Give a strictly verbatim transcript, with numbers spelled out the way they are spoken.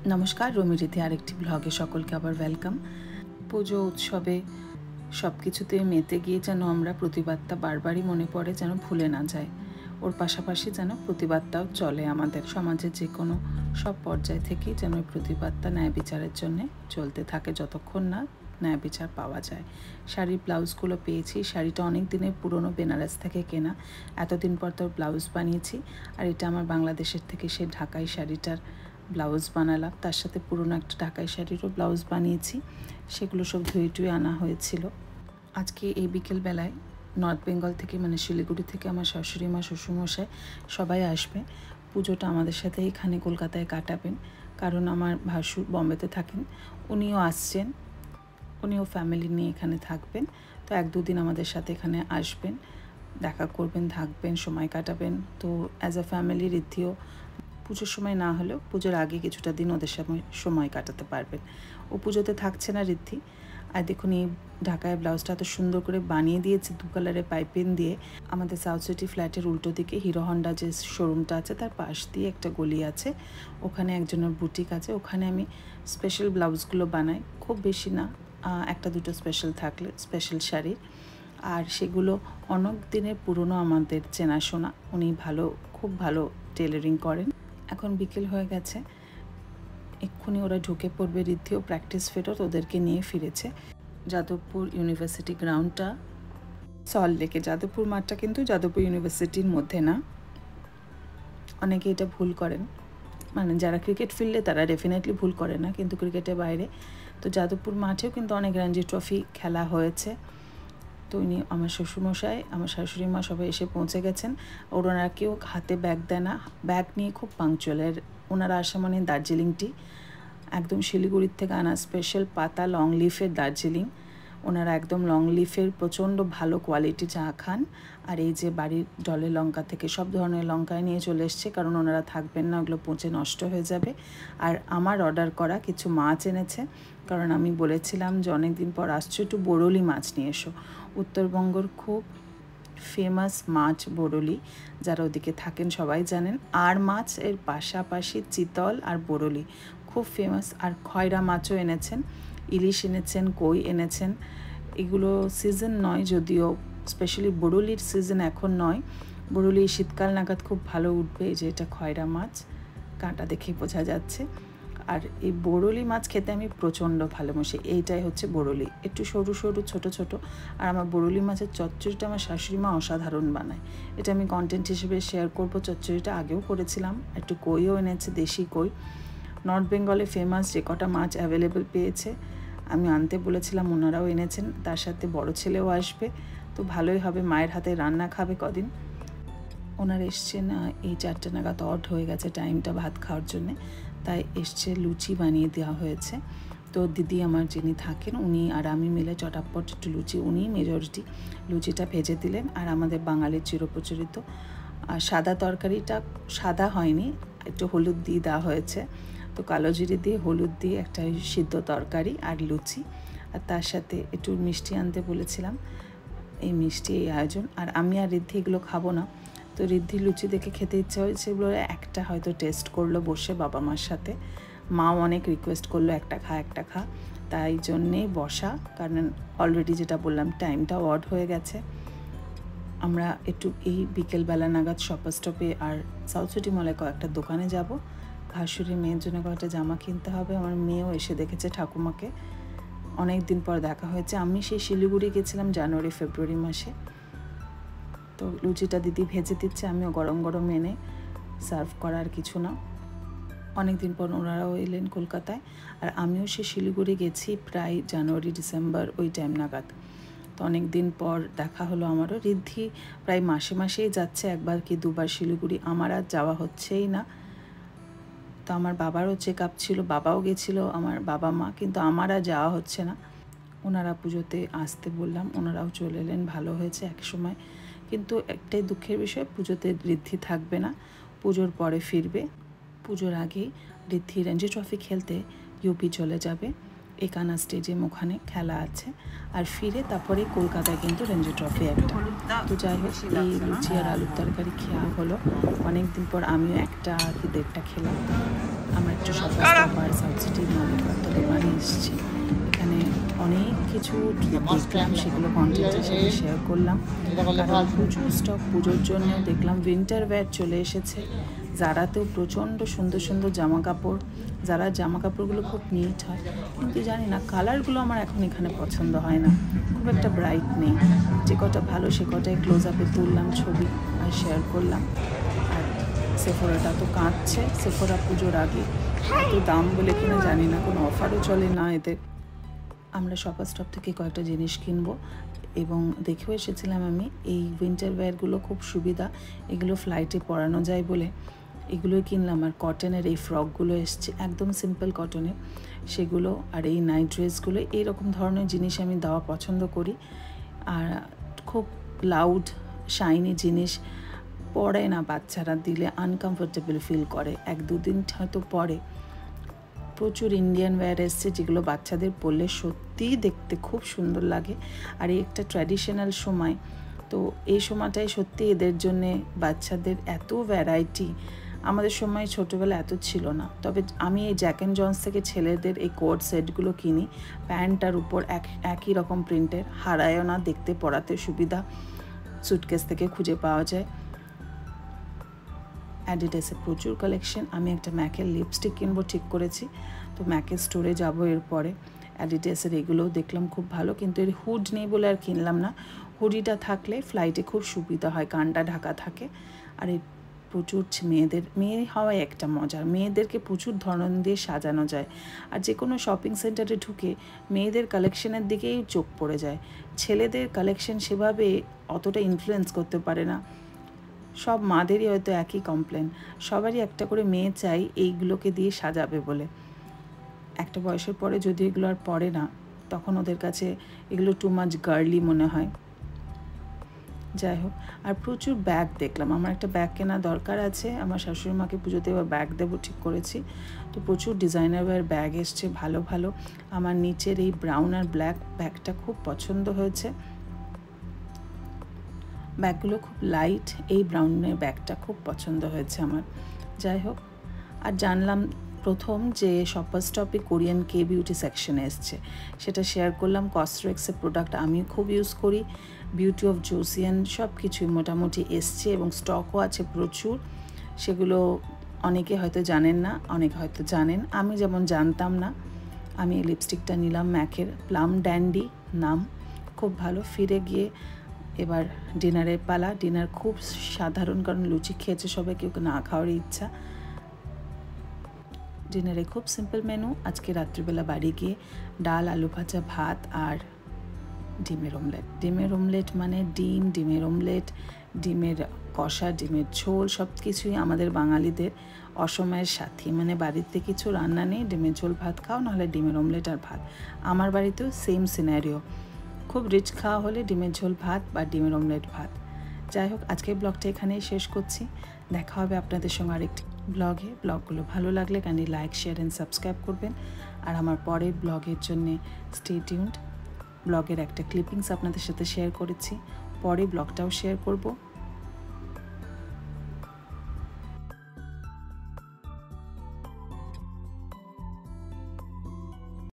নমস্কার, রমি রিধি আরেকটি ব্লগে সকলকে আবার ওয়েলকাম। পুজো উৎসবে সব কিছুতে মেতে গিয়ে যেন আমরা প্রতিবাদটা বারবারই মনে পড়ে যেন ভুলে না যায়। ওর পাশাপাশি যেন প্রতিবাদটাও চলে আমাদের সমাজের যে কোনো সব পর্যায় থেকেই যেন ওই প্রতিবাদটা ন্যায় বিচারের জন্য চলতে থাকে যতক্ষণ না ন্যায় বিচার পাওয়া যায়। শাড়ির ব্লাউজগুলো পেয়েছি। শাড়িটা অনেক দিনের পুরনো, বেনারস থেকে কেনা। এতদিন পর তোর ব্লাউজ বানিয়েছি। আর এটা আমার বাংলাদেশের থেকে সে ঢাকাই শাড়িটার ব্লাউজ বানালাম। তার সাথে পুরনো একটা ঢাকাই শাড়িরও ব্লাউজ বানিয়েছি। সেগুলো সব ধুয়ে টুয়ে আনা হয়েছিল। আজকে এই বিকেলবেলায় নর্থ বেঙ্গল থেকে মানে শিলিগুড়ি থেকে আমার শাশুড়ি মা, শ্বশুরমশাই সবাই আসবে। পুজোটা আমাদের সাথে এখানে কলকাতায় কাটাবেন, কারণ আমার ভাসুর বম্বেতে থাকেন, উনিও আসছেন। উনিও ফ্যামিলি নিয়ে এখানে থাকবেন। তো এক দুদিন আমাদের সাথে এখানে আসবেন, দেখা করবেন, থাকবেন, সময় কাটাবেন। তো অ্যাজ আ ফ্যামিলি রিদ্ধিও পুজোর সময় না হলেও পুজোর আগে কিছুটা দিন ওদের সময় সময় কাটাতে পারবেন। ও পুজোতে থাকছে না রিদ্ধি। আর দেখুন এই ঢাকায় ব্লাউজটা এত সুন্দর করে বানিয়ে দিয়েছে দু কালারের পাইপিং দিয়ে। আমাদের সাউথ সিটি ফ্ল্যাটের উল্টো দিকে হিরো হন্ডা যে শোরুমটা আছে তার পাশ দিয়ে একটা গলি আছে, ওখানে একজনের বুটিক আছে। ওখানে আমি স্পেশাল ব্লাউজগুলো বানাই, খুব বেশি না, একটা দুটো স্পেশাল থাকলে স্পেশাল শাড়ি। আর সেগুলো অনেক দিনের পুরনো আমাদের চেনাশোনা। উনি ভালো, খুব ভালো টেলারিং করেন। এখন বিকেল হয়ে গেছে, এক্ষুনি ওরা ঢুকে পড়বে। রিদ্ধিও প্র্যাকটিস ফেরত ওদেরকে নিয়ে ফিরেছে। যাদবপুর ইউনিভার্সিটি গ্রাউন্ডটা সল্ট লেকে, যাদবপুর মাঠটা কিন্তু যাদবপুর ইউনিভার্সিটির মধ্যে না। অনেকে এটা ভুল করেন, মানে যারা ক্রিকেট ফিল্ডে তারা ডেফিনেটলি ভুল করে না, কিন্তু ক্রিকেটের বাইরে তো যাদবপুর মাঠেও কিন্তু অনেক রঞ্জি ট্রফি খেলা হয়েছে। তো উনি আমার শ্বশুরমশাই, আমার শাশুড়ি মা সবাই এসে পৌঁছে গেছেন। ওর ওনারা কেউ হাতে ব্যাগ দেয় না, ব্যাগ নিয়ে খুব পাংচুয়াল। ওনারা আসা মানে দার্জিলিং টি, একদম শিলিগুড়ির থেকে আনা স্পেশাল পাতা লং লিফের দার্জিলিং। ওনারা একদম লং লিফের প্রচণ্ড ভালো কোয়ালিটি চা খান। আর এই যে বাড়ির ডলে লঙ্কা থেকে সব ধরনের লঙ্কায় নিয়ে চলে এসছে, কারণ ওনারা থাকবেন না, ওগুলো পচে নষ্ট হয়ে যাবে। আর আমার অর্ডার করা কিছু মাছ এনেছে, কারণ আমি বলেছিলাম যে অনেক দিন পর আসছো, একটু বরলি মাছ নিয়ে এসো। উত্তরবঙ্গর খুব ফেমাস মাছ বরলি, যারা ওদিকে থাকেন সবাই জানেন। আর মাছ এর পাশাপাশি চিতল আর বরলি খুব ফেমাস। আর খয়রা মাছও এনেছেন, ইলিশ এনেছেন, কই এনেছেন। এগুলো সিজন নয় যদিও, স্পেশালি বরলির সিজন এখন নয়। বরলি শীতকাল নাগাদ খুব ভালো উঠবে। এই যে এটা খয়রা মাছ, কাঁটা দেখেই বোঝা যাচ্ছে। আর এই বরলি মাছ খেতে আমি প্রচণ্ড ভালোবাসি। এইটাই হচ্ছে বরলি, একটু সরু সরু ছোট ছোট। আর আমার বরলি মাছের চচ্চড়িটা আমার শাশুড়ি মা অসাধারণ বানায়। এটা আমি কন্টেন্ট হিসেবে শেয়ার করবো। চচ্চড়িটা আগেও করেছিলাম। একটু কইও এনেছে, দেশি কই। নর্থ বেঙ্গলে ফেমাস যে কটা মাছ অ্যাভেলেবেল পেয়েছে আমি আনতে বলেছিলাম, ওনারাও এনেছেন। তার সাথে বড় ছেলেও আসবে, তো ভালোই হবে। মায়ের হাতে রান্না খাবে কদিন। ওনারা এসছেন এই চারটে নাগাদ, অড হয়ে গেছে টাইমটা ভাত খাওয়ার জন্যে, তাই এসছে। লুচি বানিয়ে দেওয়া হয়েছে। তো দিদি আমার যিনি থাকেন উনি আর আমি মিলে চটাপট একটু লুচি, উনি মেজরিটি লুচিটা ভেজে দিলেন। আর আমাদের বাঙালির চিরপ্রচলিত আর সাদা তরকারিটা সাদা হয়নি, একটু হলুদ দিয়ে দেওয়া হয়েছে। তো কালো জিরে দিয়ে হলুদ দিয়ে একটা সিদ্ধ তরকারি আর লুচি। আর তার সাথে একটু মিষ্টি আনতে বলেছিলাম, এই মিষ্টি এই আয়োজন। আর আমি আর রিদ্ধি এগুলো খাবো না, তো রিদ্ধি লুচি দেখে খেতে ইচ্ছা হয়েছে, এগুলো একটা হয়তো টেস্ট করলো বসে বাবা মার সাথে। মাও অনেক রিকোয়েস্ট করলো একটা খা একটা খা, তাই জন্যেই বসা। কারণ অলরেডি যেটা বললাম টাইমটাও অড হয়ে গেছে। আমরা একটু এই বিকেলবেলা নাগাদ শপার স্টপে আর সাউথ সিটি মলে কয়েকটা দোকানে যাব। ভাসুরের মেয়ের জন্য কয়েকটা জামা কিনতে হবে। আমার মেয়েও এসে দেখেছে ঠাকুমাকে, অনেক দিন পর দেখা হয়েছে। আমি সেই শিলিগুড়ি গেছিলাম জানুয়ারি ফেব্রুয়ারি মাসে। তো লুচিটা দিদি ভেজে দিচ্ছে, আমিও গরম গরম এনে সার্ভ করার কিছু না। অনেক দিন পর ওনারাও এলেন কলকাতায়। আর আমিও সে শিলিগুড়ি গেছি প্রায় জানুয়ারি ডিসেম্বর ওই টাইম নাগাদ। তো অনেক দিন পর দেখা হলো আমারও। রিদ্ধি প্রায় মাসে মাসেই যাচ্ছে, একবার কি দুবার শিলিগুড়ি। আমার আর যাওয়া হচ্ছেই না। তো আমার বাবারও চেক আপ ছিল, বাবাও গেছিলো, আমার বাবা মা, কিন্তু আমার আর যাওয়া হচ্ছে না। ওনারা পুজোতে আসতে বললাম, ওনারাও চলে এলেন, ভালো হয়েছে এক সময়। কিন্তু একটাই দুঃখের বিষয়, পুজোতে রিদ্ধি থাকবে না, পুজোর পরে ফিরবে। পুজোর আগেই রিদ্ধি রঞ্জি ট্রফি খেলতে ইউপি চলে যাবে। একানা স্টেডিয়াম, ওখানে খেলা আছে। আর ফিরে তারপরে কলকাতায় কিন্তু রঞ্জি ট্রফি একটা। তো যাই হোক, এই লুচি আর আলুর তরকারি খেয়া হলো। অনেক দিন পর আমিও একটা কি দেড়টা খেলাম। আমার একটু শপার্স আর সাউথ সিটি মলের একটা দোকানে এসেছি। এখানে অনেক কিছু দেখলাম, সেগুলো কন্টেন্টের সাথে শেয়ার করলাম। কারণ প্রচুর স্টক পুজোর জন্য দেখলাম উইন্টার ওয়্যার চলে এসেছে। জারাতেও প্রচণ্ড সুন্দর সুন্দর জামা কাপড়, যারা জামা কাপড়গুলো খুব নিট হয়, কিন্তু জানি না কালারগুলো আমার এখন এখানে পছন্দ হয় না, খুব একটা ব্রাইট নেই। যে কটা ভালো সে কটাই ক্লোজ আপে তুললাম ছবি আর শেয়ার করলাম। আর সেফোরাটা তো কাঁদছে, সেফোরা পুজোর আগে এত দাম বলে কিনা জানি না, কোনো অফারও চলে না এদের। আমরা শপার স্টপ থেকে কয়েকটা জিনিস কিনবো এবং দেখেও এসেছিলাম আমি। এই উইন্টার ওয়্যারগুলো খুব সুবিধা, এগুলো ফ্লাইটে পরানো যায় বলে এগুলোই কিনলাম। আর কটনের এই ফ্রকগুলো এসছে একদম সিম্পল কটনের, সেগুলো। আর এই নাইট ড্রেসগুলো, এইরকম ধরনের জিনিস আমি দেওয়া পছন্দ করি। আর খুব লাউড শাইনি জিনিস পরে না, বাচ্চারা দিলে আনকমফোর্টেবল ফিল করে, এক দুদিন হয়তো পরে। প্রচুর ইন্ডিয়ান ওয়্যার এসছে যেগুলো বাচ্চাদের পরলে সত্যিই দেখতে খুব সুন্দর লাগে। আর এই একটা ট্র্যাডিশনাল সময়, তো এই সময়টাই সত্যি এদের জন্যে বাচ্চাদের এত ভ্যারাইটি। আমাদের সময় ছোটোবেলা এত ছিল না। তবে আমি এই জ্যাক অ্যান্ড জন্স থেকে ছেলেদের এই কোট সেটগুলো কিনি, প্যান্টটার উপর এক একই রকম প্রিন্টের, হারায়ও না, দেখতে পরাতে সুবিধা, সুটকেস থেকে খুঁজে পাওয়া যায়। অ্যাডিডাসে প্রচুর কালেকশন। আমি একটা ম্যাকের লিপস্টিক কিনবো ঠিক করেছি, তো ম্যাকের স্টোরে যাবো এরপরে। অ্যাডিডাসের এগুলোও দেখলাম খুব ভালো, কিন্তু এর হুড নেই বলে আর কিনলাম না। হুডিটা থাকলে ফ্লাইটে খুব সুবিধা হয়, কানটা ঢাকা থাকে। আর এই প্রচুর মেয়েদের, মেয়ে হওয়ায় একটা মজার, মেয়েদেরকে প্রচুর ধরন দিয়ে সাজানো যায়। আর যে কোনো শপিং সেন্টারে ঢুকে মেয়েদের কালেকশনের দিকেই চোখ পড়ে যায়, ছেলেদের কালেকশন সেভাবে অতটা ইনফ্লুয়েন্স করতে পারে না। সব মাদেরই হয়তো একই কমপ্লেন, সবারই একটা করে মেয়ে চাই এইগুলোকে দিয়ে সাজাবে বলে। একটা বয়সের পরে যদি এগুলো আর পরে না, তখন ওদের কাছে এগুলো টু মাচ গার্লি মনে হয়। যাই হোক, আর প্রচুর ব্যাগ দেখলাম। আমার একটা ব্যাগ কেনা দরকার আছে, আমার শাশুড়ি মাকে পুজোতে এবার ব্যাগ দেবো ঠিক করেছি। তো প্রচুর ডিজাইনার ওয়্যার ব্যাগ এসছে ভালো ভালো। আমার নিচের এই ব্রাউন আর ব্ল্যাক ব্যাগটা খুব পছন্দ হয়েছে, ব্যাগগুলো খুব লাইট। এই ব্রাউনের ব্যাগটা খুব পছন্দ হয়েছে আমার। যাই হোক, আর জানলাম প্রথম যে শপার স্টপে কোরিয়ান কে বিউটি সেকশনে এসছে, সেটা শেয়ার করলাম। কসরেক্সের প্রোডাক্ট আমি খুব ইউজ করি, বিউটি অফ জোসিয়ান সব কিছুই মোটামুটি এসছে এবং স্টকও আছে প্রচুর। সেগুলো অনেকে হয়তো জানেন না, অনেকে হয়তো জানেন, আমি যেমন জানতাম না। আমি এই লিপস্টিকটা নিলাম ম্যাকের, প্লাম ড্যান্ডি নাম, খুব ভালো। ফিরে গিয়ে এবার ডিনারের পালা। ডিনার খুব সাধারণ, কারণ লুচি খেয়েছে সবাই, কেউ না খাওয়ার ইচ্ছা। ডিনারে খুব সিম্পল মেনু। আজকে রাত্রিবেলা বাড়ি গিয়ে ডাল, আলু ভাজা, ভাত আর ডিমের অমলেট। ডিমের অমলেট মানে ডিম, ডিমের অমলেট, ডিমের কষা, ডিমের ঝোল, সব কিছুই আমাদের বাঙালিদের অসময়ের সাথী। মানে বাড়িতে কিছু রান্না নেই, ডিমের ঝোল ভাত খাও, নাহলে ডিমের অমলেট আর ভাত। আমার বাড়িতেও সেম সিনারিও। খুব রিচ খাওয়া হলে ডিমের ঝোল ভাত বা ডিমের অমলেট ভাত। যাই হোক, আজকের ব্লগটা এখানেই শেষ করছি। দেখা হবে আপনাদের সঙ্গে আরেকটি ব্লগে। ব্লগগুলো ভালো লাগলে kindly like, share and subscribe করবেন। আর আমার পরের ব্লগের জন্যে স্টে টিউনড। ব্লগের একটা ক্লিপিংস আপনাদের সাথে শেয়ার করেছি, পরে ব্লগটাও শেয়ার করব।